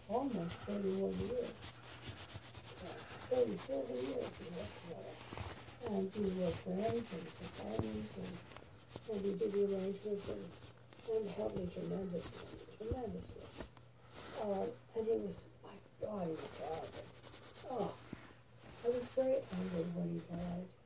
almost 31 years. 30, 40 years he worked together. And we were friends and companions, and we did the arrangements and helped me tremendously, tremendously. And he was, my God, he was talented. Oh, I was very angry when he died.